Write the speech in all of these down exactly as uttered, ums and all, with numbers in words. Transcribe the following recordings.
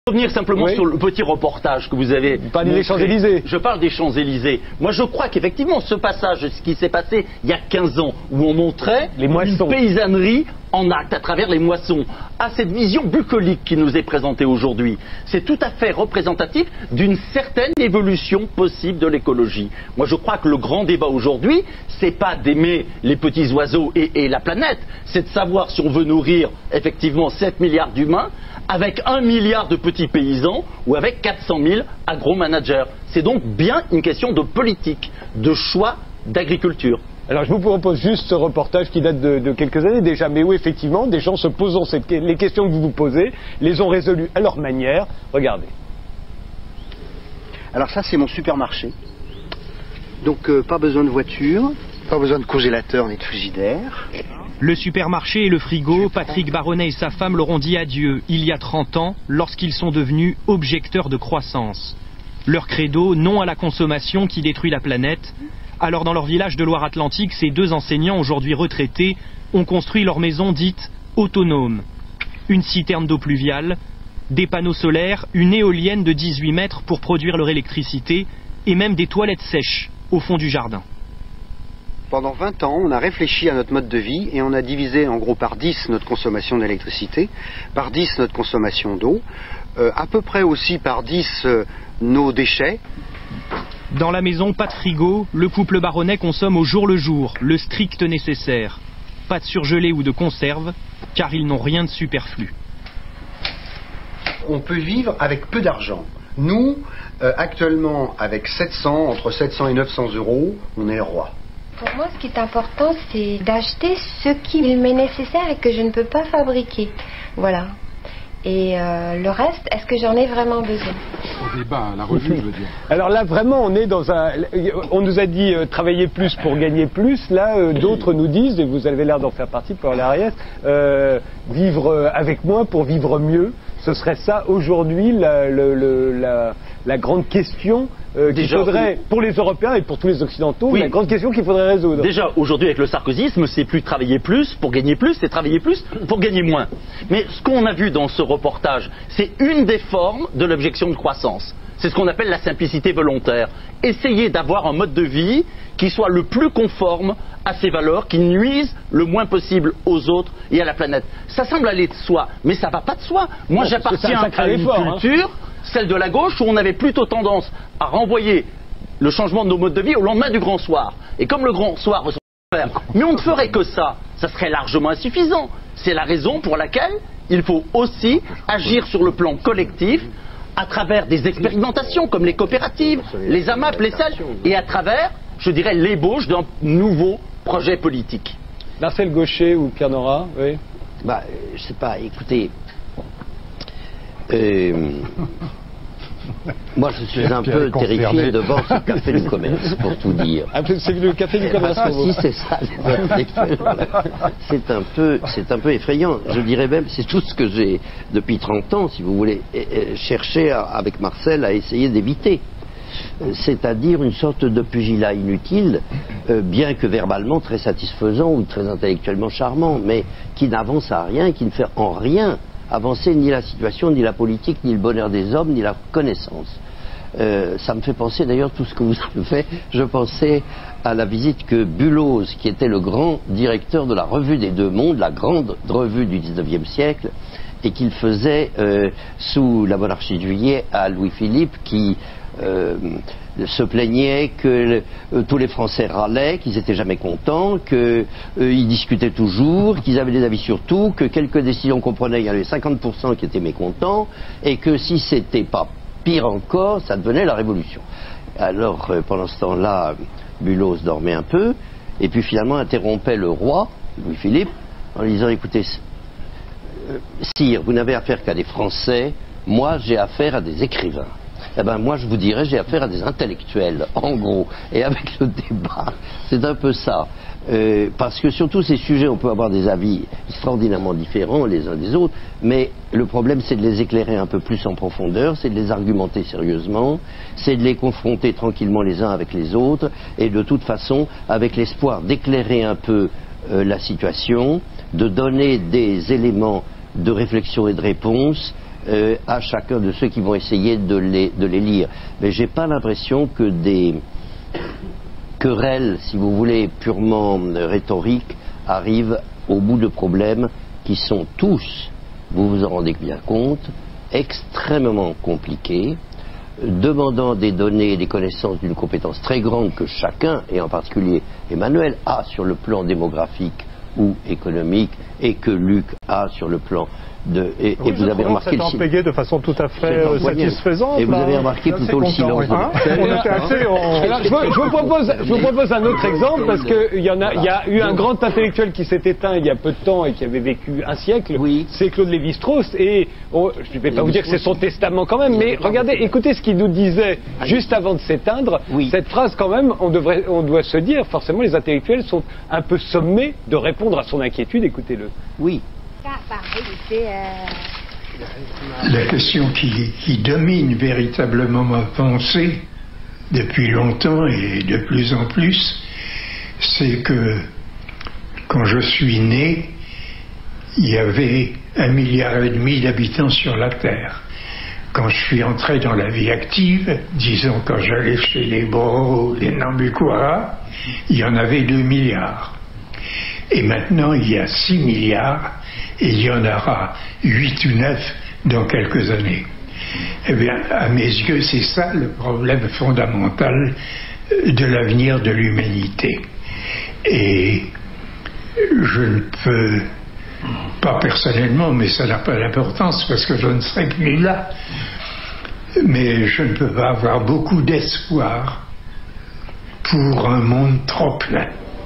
Revenir simplement oui. sur le petit reportage que vous avez. Vous parlez des Champs-Élysées. Je parle des Champs-Élysées. Moi, je crois qu'effectivement, ce passage, ce qui s'est passé il y a quinze ans, où on montrait les moissons. Une paysannerie en acte à travers les moissons, à cette vision bucolique qui nous est présentée aujourd'hui, c'est tout à fait représentatif d'une certaine évolution possible de l'écologie. Moi, je crois que le grand débat aujourd'hui, c'est pas d'aimer les petits oiseaux et, et la planète, c'est de savoir si on veut nourrir effectivement sept milliards d'humains avec un milliard de petits paysans ou avec quatre cent mille agro-managers. C'est donc bien une question de politique, de choix d'agriculture. Alors je vous propose juste ce reportage qui date de, de quelques années déjà, mais où effectivement des gens se posant cette, les questions que vous vous posez, les ont résolues à leur manière. Regardez. Alors ça c'est mon supermarché. Donc euh, pas besoin de voiture, pas besoin de congélateur ni de frigidaire. Le supermarché et le frigo, Patrick Baronnet et sa femme leur ont dit adieu il y a trente ans lorsqu'ils sont devenus objecteurs de croissance. Leur credo, non à la consommation qui détruit la planète. Alors dans leur village de Loire-Atlantique, ces deux enseignants aujourd'hui retraités ont construit leur maison dite autonome. Une citerne d'eau pluviale, des panneaux solaires, une éolienne de dix-huit mètres pour produire leur électricité et même des toilettes sèches au fond du jardin. Pendant vingt ans, on a réfléchi à notre mode de vie et on a divisé en gros par dix notre consommation d'électricité, par dix notre consommation d'eau, euh, à peu près aussi par dix euh, nos déchets. Dans la maison, pas de frigo, le couple Baronnet consomme au jour le jour, le strict nécessaire. Pas de surgelé ou de conserve, car ils n'ont rien de superflu. On peut vivre avec peu d'argent. Nous, euh, actuellement, avec sept cents, entre sept cents et neuf cents euros, on est le roi. Pour moi, ce qui est important, c'est d'acheter ce qui m'est nécessaire et que je ne peux pas fabriquer. Voilà. Et euh, le reste, est-ce que j'en ai vraiment besoin? Au débat, la revue, je veux dire. Alors là, vraiment, on est dans un... On nous a dit euh, travailler plus pour gagner plus. Là, euh, d'autres nous disent, et vous avez l'air d'en faire partie pour l'Ariès, euh, vivre avec moins pour vivre mieux. Ce serait ça, aujourd'hui, la, le, le, la, la grande question euh, qu'il faudrait, pour les Européens et pour tous les Occidentaux, oui. la grande question qu'il faudrait résoudre. Déjà, aujourd'hui, avec le sarkozysme, c'est plus travailler plus pour gagner plus, c'est travailler plus pour gagner moins. Mais ce qu'on a vu dans ce reportage, c'est une des formes de l'objection de croissance. C'est ce qu'on appelle la simplicité volontaire. Essayer d'avoir un mode de vie qui soit le plus conforme à ces valeurs, qui nuisent le moins possible aux autres et à la planète. Ça semble aller de soi, mais ça ne va pas de soi. Moi, j'appartiens à une effort, culture, hein. celle de la gauche, où on avait plutôt tendance à renvoyer le changement de nos modes de vie au lendemain du grand soir. Et comme le grand soir ressemble à faire, mais on ne ferait que ça, ça serait largement insuffisant. C'est la raison pour laquelle il faut aussi agir sur le plan collectif, à travers des expérimentations comme les coopératives, les A M A P, les S E L, et à travers, je dirais, l'ébauche d'un nouveau projet politique. Marcel Gauchet ou Pierre Nora, oui. Bah, je sais pas, écoutez, euh, moi je suis un peu terrifié devant ce café du commerce, pour tout dire. Ah, c'est le café du commerce pour vous. Si c'est ça, c'est un peu, c'est un peu effrayant. Je dirais même, c'est tout ce que j'ai depuis trente ans, si vous voulez, cherché avec Marcel à essayer d'éviter. C'est-à-dire une sorte de pugilat inutile, euh, bien que verbalement très satisfaisant ou très intellectuellement charmant, mais qui n'avance à rien, qui ne fait en rien avancer ni la situation, ni la politique, ni le bonheur des hommes, ni la connaissance. Euh, ça me fait penser d'ailleurs tout ce que vous avez fait. Je pensais à la visite que Bulloz, qui était le grand directeur de la Revue des Deux Mondes, la grande revue du dix-neuvième siècle, et qu'il faisait euh, sous la monarchie de Juillet à Louis-Philippe, qui Euh, se plaignait que le, euh, tous les Français râlaient, qu'ils n'étaient jamais contents, qu'ils euh, discutaient toujours, qu'ils avaient des avis sur tout, que quelques décisions qu'on prenait, il y avait cinquante pour cent qui étaient mécontents, et que si c'était pas pire encore, ça devenait la révolution. Alors, euh, pendant ce temps-là, Bulloz dormait un peu, et puis finalement interrompait le roi, Louis-Philippe, en lui disant, écoutez, euh, sire, vous n'avez affaire qu'à des Français, moi j'ai affaire à des écrivains. Eh ben moi je vous dirais j'ai affaire à des intellectuels en gros, et avec le débat c'est un peu ça, euh, parce que sur tous ces sujets on peut avoir des avis extraordinairement différents les uns des autres, mais le problème c'est de les éclairer un peu plus en profondeur, c'est de les argumenter sérieusement, c'est de les confronter tranquillement les uns avec les autres, et de toute façon avec l'espoir d'éclairer un peu euh, la situation, de donner des éléments de réflexion et de réponse euh, à chacun de ceux qui vont essayer de les, de les lire. Mais j'ai pas l'impression que des querelles, si vous voulez, purement rhétoriques, arrivent au bout de problèmes qui sont tous, vous vous en rendez bien compte, extrêmement compliqués, demandant des données et des connaissances d'une compétence très grande que chacun, et en particulier Emmanuel, a sur le plan démographique ou économique, et que Luc a sur le plan de... Et, oui, et vous avez remarqué... C'est empayé de façon tout à fait euh, satisfaisante. Et vous avez remarqué plutôt le silence. Hein on était assez en... Alors, je, vous, je, vous propose, je vous propose un autre exemple, parce qu'il y, en a, il y a eu un grand intellectuel qui s'est éteint il y a peu de temps et qui avait vécu un siècle, oui. C'est Claude Lévi-Strauss, et oh, je ne vais pas vous dire que c'est son testament quand même, mais regardez, écoutez ce qu'il nous disait juste avant de s'éteindre. Oui. Cette phrase quand même, on, devrait, on doit se dire, forcément les intellectuels sont un peu sommés de répondre à son inquiétude, écoutez-le. Oui. La question qui, qui domine véritablement ma pensée depuis longtemps et de plus en plus, c'est que quand je suis né, il y avait un milliard et demi d'habitants sur la Terre. Quand je suis entré dans la vie active, disons quand j'allais chez les Boro, les Nambukwara, il y en avait deux milliards. Et maintenant, il y a six milliards, et il y en aura huit ou neuf dans quelques années. Eh bien, à mes yeux, c'est ça le problème fondamental de l'avenir de l'humanité. Et je ne peux pas personnellement, mais ça n'a pas d'importance parce que je ne serai plus là, mais je ne peux pas avoir beaucoup d'espoir pour un monde trop plein.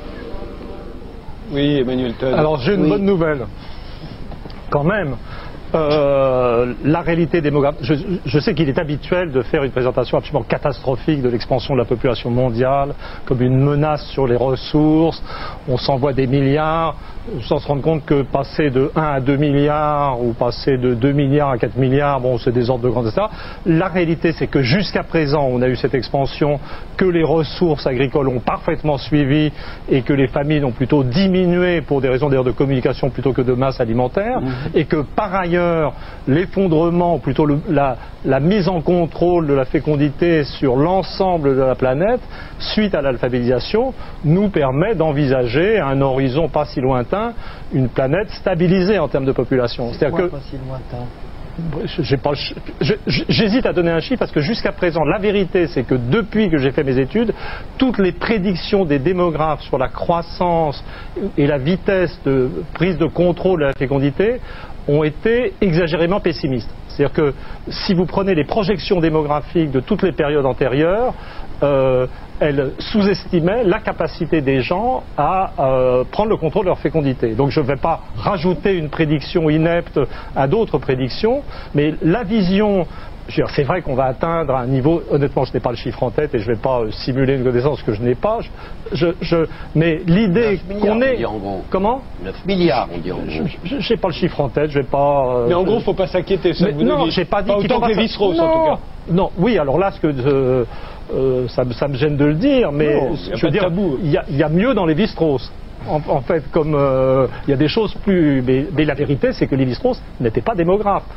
Oui, Emmanuel Todd. Alors j'ai une oui. bonne nouvelle, quand même. Euh, la réalité démographique. Je, je sais qu'il est habituel de faire une présentation absolument catastrophique de l'expansion de la population mondiale comme une menace sur les ressources. On s'envoie des milliards sans se rendre compte que passer de un à deux milliards ou passer de deux milliards à quatre milliards, bon, c'est des ordres de grandeur, et cetera. La réalité, c'est que jusqu'à présent, on a eu cette expansion, que les ressources agricoles ont parfaitement suivi et que les familles ont plutôt diminué pour des raisons d'ailleurs de communication plutôt que de masse alimentaire, mmh. et que par ailleurs, l'effondrement, ou plutôt le, la, la mise en contrôle de la fécondité sur l'ensemble de la planète, suite à l'alphabétisation, nous permet d'envisager à un horizon pas si lointain une planète stabilisée en termes de population. C'est-à-dire que... pas si lointain. J'ai pas, j'hésite à donner un chiffre parce que jusqu'à présent, la vérité, c'est que depuis que j'ai fait mes études, toutes les prédictions des démographes sur la croissance et la vitesse de prise de contrôle de la fécondité ont été exagérément pessimistes. C'est-à-dire que si vous prenez les projections démographiques de toutes les périodes antérieures, euh, elles sous-estimaient la capacité des gens à euh, prendre le contrôle de leur fécondité. Donc je ne vais pas rajouter une prédiction inepte à d'autres prédictions, mais la vision... C'est vrai qu'on va atteindre un niveau, honnêtement je n'ai pas le chiffre en tête et je ne vais pas euh, simuler une connaissance que je n'ai pas, je, je, mais l'idée qu'on est... Comment neuf milliards on dit en gros. Je n'ai pas le chiffre en tête, je vais pas... Euh, mais en gros il ne faut pas s'inquiéter, ça vous non, j'ai pas dit pas autant que les Lévi-Strauss en tout cas. Non, oui, alors là, ce que, euh, euh, ça, ça me gêne de le dire, mais non, je veux dire, il y, y a mieux dans les Lévi-Strauss. En, en fait, comme il euh, y a des choses plus... Mais, mais la vérité, c'est que Lévi-Strauss n'était pas démographe.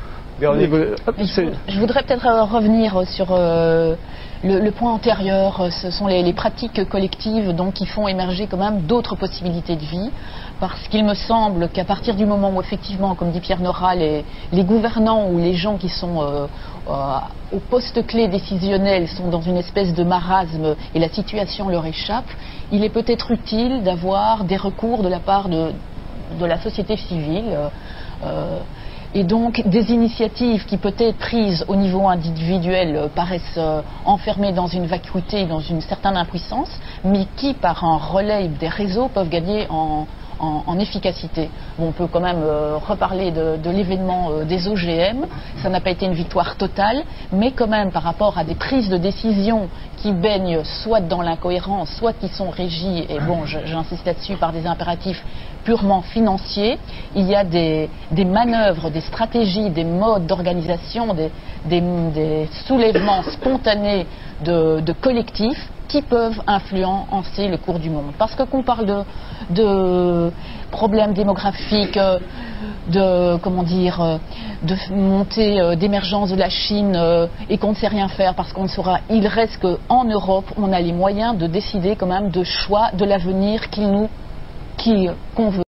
Je, je voudrais peut-être revenir sur euh, le, le point antérieur. Ce sont les, les pratiques collectives donc, qui font émerger quand même d'autres possibilités de vie. Parce qu'il me semble qu'à partir du moment où effectivement, comme dit Pierre Nora, les, les gouvernants ou les gens qui sont euh, euh, au poste clé décisionnel sont dans une espèce de marasme et la situation leur échappe, il est peut-être utile d'avoir des recours de la part de, de la société civile. Euh, Et donc des initiatives qui peut-être prises au niveau individuel euh, paraissent euh, enfermées dans une vacuité, dans une certaine impuissance, mais qui par un relais des réseaux peuvent gagner en, en, en efficacité. Bon, on peut quand même euh, reparler de, de l'événement euh, des O G M, ça n'a pas été une victoire totale, mais quand même par rapport à des prises de décision qui baignent soit dans l'incohérence, soit qui sont régies, et bon j'insiste là-dessus, par des impératifs purement financiers, il y a des, des manœuvres, des stratégies, des modes d'organisation, des, des, des soulèvements spontanés de, de collectifs qui peuvent influencer le cours du monde. Parce que qu'on parle de, de problèmes démographiques, de, comment dire, de montée, d'émergence de la Chine et qu'on ne sait rien faire parce qu'on ne saura, il reste qu'en Europe, on a les moyens de décider quand même de choix de l'avenir qu'il nous, qui, qu'on veut.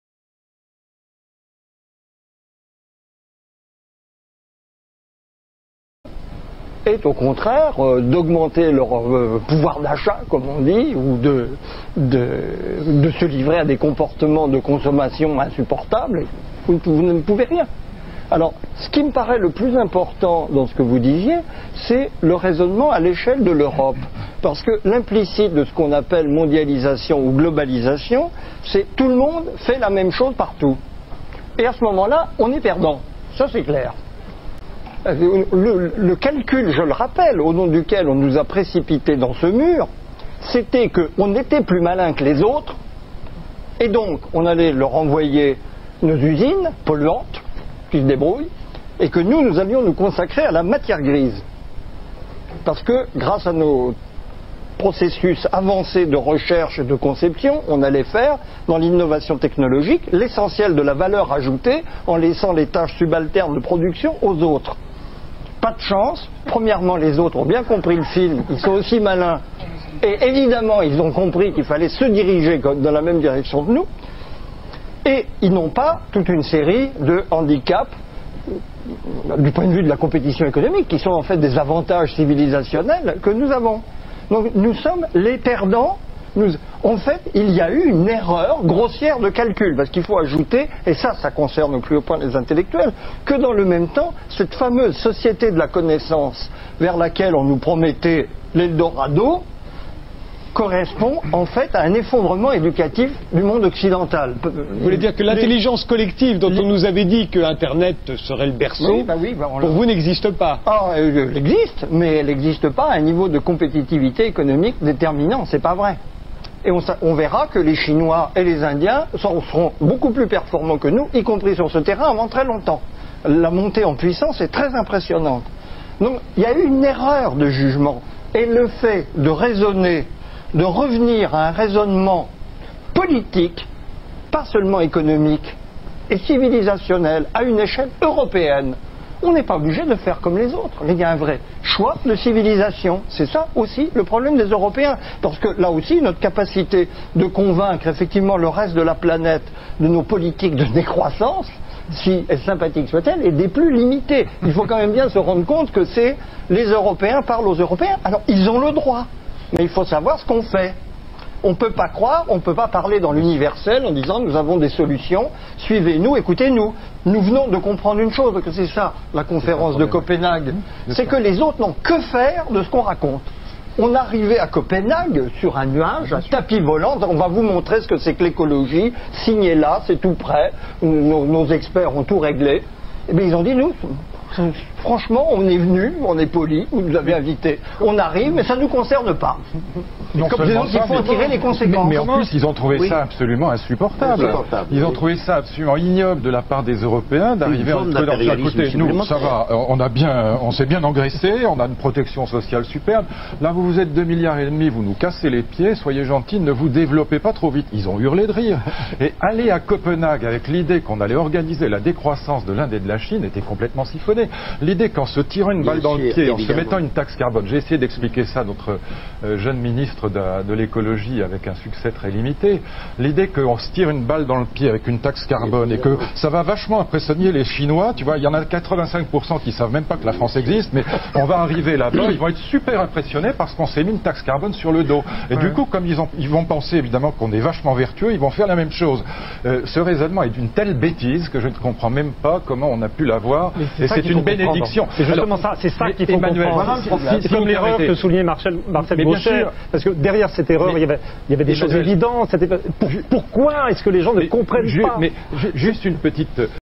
Est au contraire euh, d'augmenter leur euh, pouvoir d'achat, comme on dit, ou de, de, de se livrer à des comportements de consommation insupportables. Vous, vous ne pouvez rien. Alors, ce qui me paraît le plus important dans ce que vous disiez, c'est le raisonnement à l'échelle de l'Europe. Parce que l'implicite de ce qu'on appelle mondialisation ou globalisation, c'est tout le monde fait la même chose partout. Et à ce moment-là, on est perdant. Ça, c'est clair. Le, le calcul, je le rappelle, au nom duquel on nous a précipités dans ce mur, c'était qu'on était plus malin que les autres, et donc on allait leur envoyer nos usines polluantes, qui se débrouillent, et que nous, nous allions nous consacrer à la matière grise. Parce que, grâce à nos processus avancés de recherche et de conception, on allait faire, dans l'innovation technologique, l'essentiel de la valeur ajoutée en laissant les tâches subalternes de production aux autres. Pas de chance. Premièrement, les autres ont bien compris le film, ils sont aussi malins. Et évidemment, ils ont compris qu'il fallait se diriger dans la même direction que nous. Et ils n'ont pas toute une série de handicaps, du point de vue de la compétition économique, qui sont en fait des avantages civilisationnels que nous avons. Donc nous sommes les perdants. Nous, en fait, il y a eu une erreur grossière de calcul, parce qu'il faut ajouter, et ça, ça concerne au plus haut point les intellectuels, que dans le même temps, cette fameuse société de la connaissance vers laquelle on nous promettait l'Eldorado correspond en fait à un effondrement éducatif du monde occidental. Vous voulez dire que l'intelligence collective dont on nous avait dit que Internet serait le berceau, oui, bah oui, bah pour vous n'existe pas? Ah, elle existe, mais elle n'existe pas à un niveau de compétitivité économique déterminant, c'est pas vrai. Et on, on verra que les Chinois et les Indiens sont, seront beaucoup plus performants que nous, y compris sur ce terrain, avant très longtemps. La montée en puissance est très impressionnante. Donc il y a eu une erreur de jugement. Et le fait de raisonner, de revenir à un raisonnement politique, pas seulement économique, et civilisationnel, à une échelle européenne, on n'est pas obligé de faire comme les autres. Il y a un vrai choix de civilisation. C'est ça aussi le problème des Européens. Parce que là aussi, notre capacité de convaincre effectivement le reste de la planète de nos politiques de décroissance, si sympathique soit-elle, est des plus limitées. Il faut quand même bien se rendre compte que c'est les Européens parlent aux Européens. Alors, ils ont le droit. Mais il faut savoir ce qu'on fait. On ne peut pas croire, on ne peut pas parler dans l'universel en disant nous avons des solutions, suivez-nous, écoutez-nous. Nous venons de comprendre une chose, que c'est ça la conférence de Copenhague, c'est que les autres n'ont que faire de ce qu'on raconte. On arrivait à Copenhague sur un nuage, un tapis volant, on va vous montrer ce que c'est que l'écologie, signez là, c'est tout prêt, nos, nos experts ont tout réglé. Et bien ils ont dit nous, franchement, on est venu, on est poli, vous nous avez invités, on arrive, mais ça ne nous concerne pas. Non Comme disons qu'il faut en tirer les conséquences. Mais, mais en plus, ils ont trouvé oui. ça absolument insupportable. insupportable. Ils ont trouvé ça absolument ignoble de la part des Européens d'arriver en d'un côté. Nous, ça va, on a bien, on s'est bien engraissé, on a une protection sociale superbe. Là, vous vous êtes deux milliards et demi, vous nous cassez les pieds, soyez gentils, ne vous développez pas trop vite. Ils ont hurlé de rire. Et aller à Copenhague avec l'idée qu'on allait organiser la décroissance de l'Inde et de la Chine était complètement siphonnée. L'idée qu'en se tirant une balle dans le pied, en se mettant une taxe carbone, j'ai essayé d'expliquer ça à notre euh, jeune ministre de, de l'écologie avec un succès très limité, l'idée qu'on se tire une balle dans le pied avec une taxe carbone et que ça va vachement impressionner les Chinois, tu vois, il y en a quatre-vingt-cinq pour cent qui savent même pas que la France existe, mais on va arriver là-bas, ils vont être super impressionnés parce qu'on s'est mis une taxe carbone sur le dos. Et ouais. Du coup, comme ils, ont, ils vont penser évidemment qu'on est vachement vertueux, ils vont faire la même chose. Euh, ce raisonnement est d'une telle bêtise que je ne comprends même pas comment on a pu l'avoir. Et c'est une bénédiction. C'est justement ça, c'est ça qu'il faut Emmanuel, comprendre. C'est comme l'erreur que soulignait Marcel, Marcel Gauchet, parce que derrière cette erreur, mais, il y avait, il y avait des choses évidentes. Pour, pourquoi est-ce que les gens ne comprennent ju, pas mais, Juste une petite...